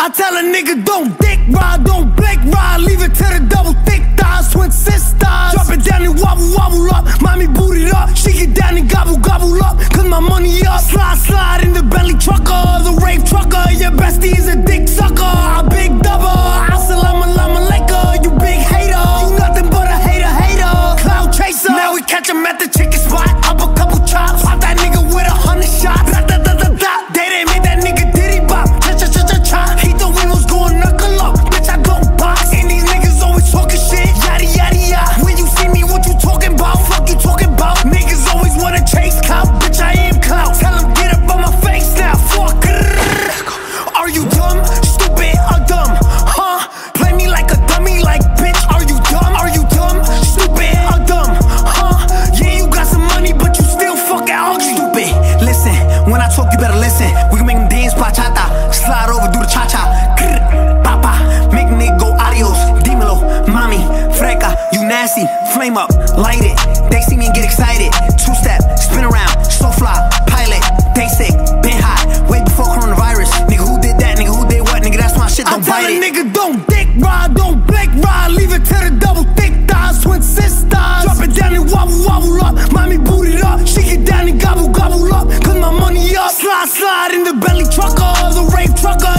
I tell a nigga don't dick ride, don't blick ride, leave it to the double thick thighs, twin sisters. Drop it down and wobble, wobble up, mommy boot it up, she get down and gobble, gobble up, cause my money up. Slide, slide in the Bentley trucker, the rave trucker, your bestie is a dick sucker. I big double, assalamu alaikum, you big hater, you nothing but a hater, hater. Cloud chaser, now we catch him at the chicken spot, up a couple chops, pop that nigga with 100 shots. Da, da, da, da, da. They didn't make that nigga diddy bop, cha cha cha cha cha. He thought we was going knuckle up, bitch I don't box. And these niggas always talking shit, yada yada yada. When you see me, what you talking about? Fuck you talking about? Niggas always wanna chase clout, bitch I am clout. Tell him get up on my face now, fuck. Are you dumb, stupid, or dumb? Huh? Play me like a dummy, like bitch. Are you dumb? Are you dumb, stupid, or dumb? Huh? Yeah, you got some money, but you still fucking ugly. Stupid. Listen, when I talk, you better listen. We can make them dance bachata, slide over, do the cha cha. Papa, make nigga go adios. Dímelo, mami, freca, you nasty. Flame up, light it. They see me and get excited. Two step, spin around, so fly, pilot. They sick, been hot, way before coronavirus. Nigga, who did that? Nigga, who did what? Nigga, that's my shit, don't bite it. I tell a nigga don't dick ride, don't blick ride, leave it to the double thick thighs, twin sisters. Drop it down and wobble, wobble up, mommy boot it up, she get down and gobble, gobble up, cause my money up. Slide, slide in the Bentley trucker, the rave trucker,